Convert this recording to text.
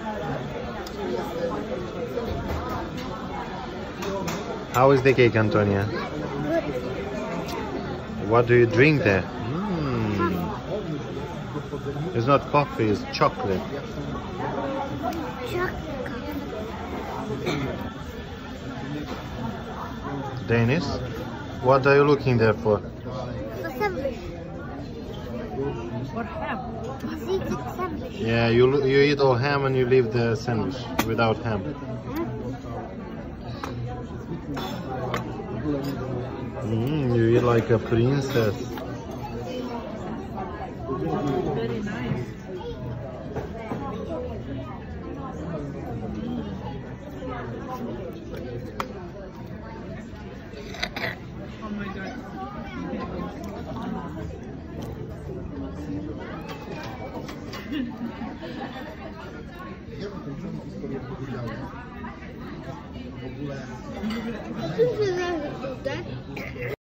How is the cake, Antonia? What do you drink there? It's not coffee, it's chocolate. Dennis, what are you looking there for? For sandwich. What ham? Sandwich. Yeah, you eat all ham and you leave the sandwich without ham. You eat like a princess. Very nice. Oh my god.